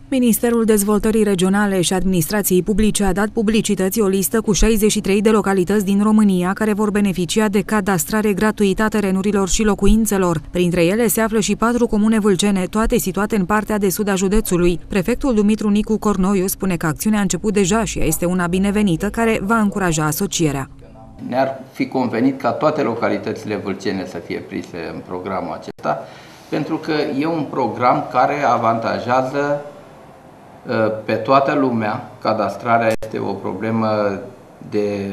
Ministerul Dezvoltării Regionale și Administrației Publice a dat publicității o listă cu 63 de localități din România care vor beneficia de cadastrare gratuită a terenurilor și locuințelor. Printre ele se află și 4 comune vâlcene, toate situate în partea de sud a județului. Prefectul Dumitru Nicu Cornoiu spune că acțiunea a început deja și este una binevenită care va încuraja asocierea. Ne-ar fi convenit ca toate localitățile vâlcene să fie prise în programul acesta, pentru că e un program care avantajează pe toată lumea. Cadastrarea este o problemă de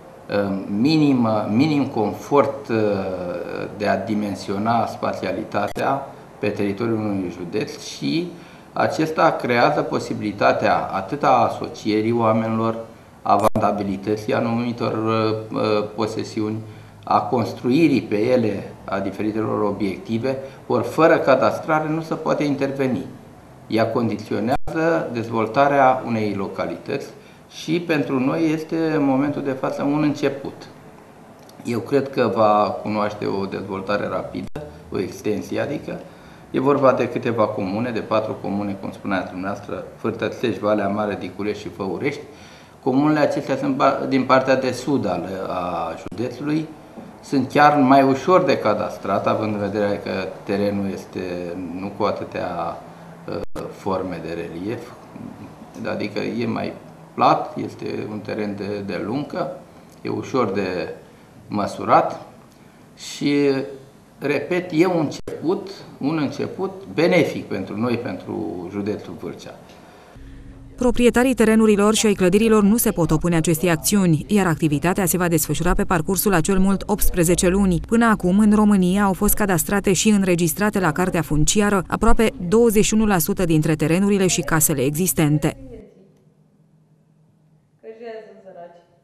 minim confort de a dimensiona spațialitatea pe teritoriul unui județ și acesta creează posibilitatea atât a asocierii oamenilor, a vandabilității anumitor posesiuni, a construirii pe ele a diferitelor obiective, ori fără cadastrare nu se poate interveni. Ea condiționează dezvoltarea unei localități și pentru noi este în momentul de față un început. Eu cred că va cunoaște o dezvoltare rapidă, o extensie, adică e vorba de câteva comune, de 4 comune, cum spuneați dumneavoastră, Fârtățești, Valea Mare, Diculești și Făurești. Comunele acestea sunt din partea de sud a județului, sunt chiar mai ușor de cadastrat, având în vedere că terenul este nu cu atâtea forme de relief, adică e mai plat, este un teren de lungă, e ușor de măsurat și, repet, e un început benefic pentru noi, pentru județul Vâlcea. Proprietarii terenurilor și ai clădirilor nu se pot opune acestei acțiuni, iar activitatea se va desfășura pe parcursul a cel mult 18 luni. Până acum, în România au fost cadastrate și înregistrate la Cartea Funciară aproape 21% dintre terenurile și casele existente.